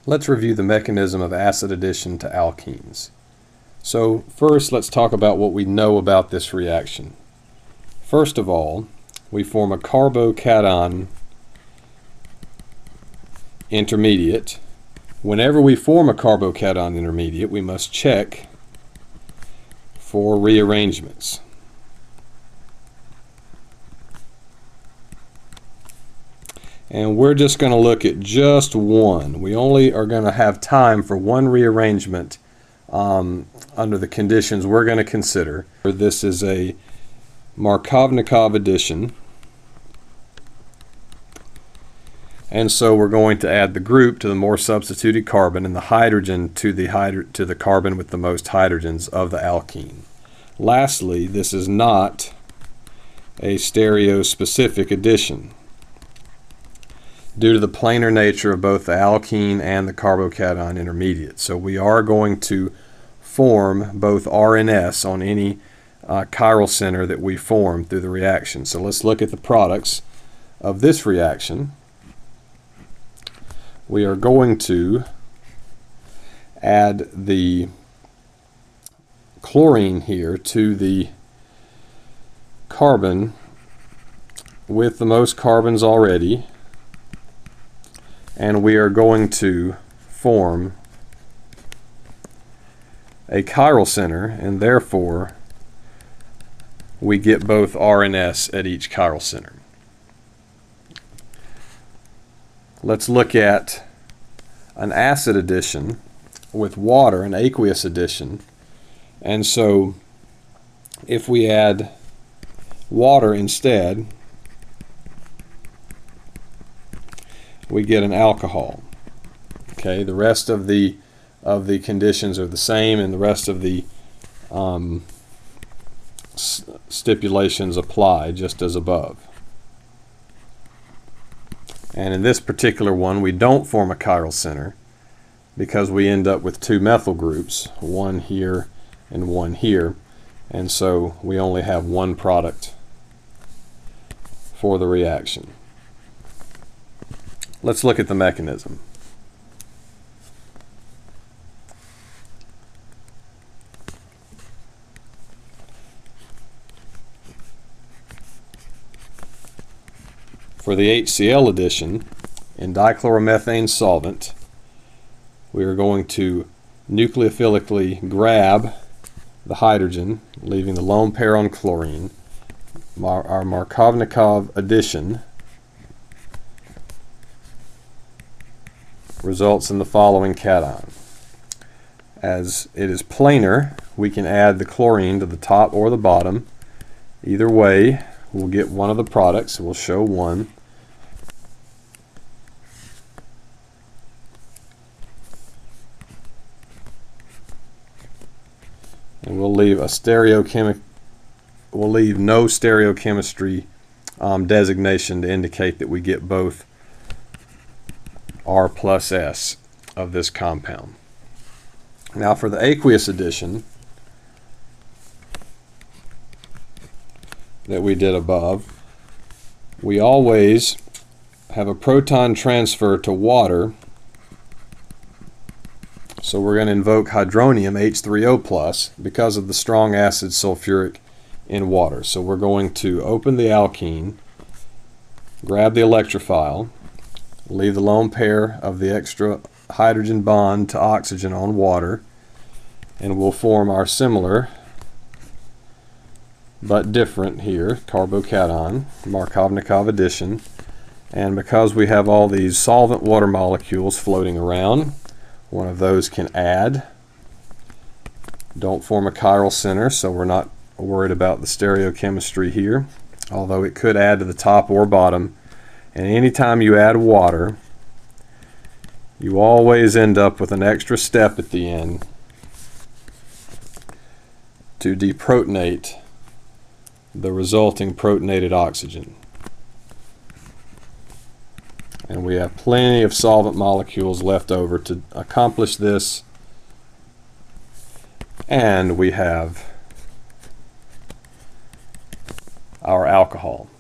Let's review the mechanism of acid addition to alkenes. So first, let's talk about what we know about this reaction. First of all, we form a carbocation intermediate. Whenever we form a carbocation intermediate, we must check for rearrangements. And we're just going to look at just one. We only are going to have time for one rearrangement under the conditions we're going to consider. This is a Markovnikov addition. And so we're going to add the group to the more substituted carbon and the hydrogen to the carbon with the most hydrogens of the alkene. Lastly, this is not a stereospecific addition due to the planar nature of both the alkene and the carbocation intermediate. So we are going to form both R and S on any chiral center that we form through the reaction. So let's look at the products of this reaction. We are going to add the chlorine here to the carbon with the most carbons already, and we are going to form a chiral center, and therefore we get both R and S at each chiral center. Let's look at an acid addition with water, an aqueous addition. And so if we add water instead, we get an alcohol. Okay, the rest of the conditions are the same, and the rest of the stipulations apply just as above. And in this particular one, we don't form a chiral center because we end up with two methyl groups, one here and one here, and so we only have one product for the reaction. Let's look at the mechanism. For the HCl addition, in dichloromethane solvent, we are going to nucleophilically grab the hydrogen, leaving the lone pair on chlorine. Our Markovnikov addition results in the following cation. As it is planar, we can add the chlorine to the top or the bottom. Either way, we'll get one of the products. We'll show one. And we'll leave no stereochemistry designation to indicate that we get both R plus S of this compound. Now for the aqueous addition that we did above, we always have a proton transfer to water, so we're going to invoke hydronium H3O+ because of the strong acid sulfuric in water. So we're going to open the alkene, grab the electrophile, leave the lone pair of the extra hydrogen bond to oxygen on water, and we'll form our similar but different here carbocation, Markovnikov addition. And because we have all these solvent water molecules floating around, one of those can add. Don't form a chiral center, so we're not worried about the stereochemistry here, although it could add to the top or bottom. And anytime you add water, you always end up with an extra step at the end to deprotonate the resulting protonated oxygen. And we have plenty of solvent molecules left over to accomplish this, and we have our alcohol.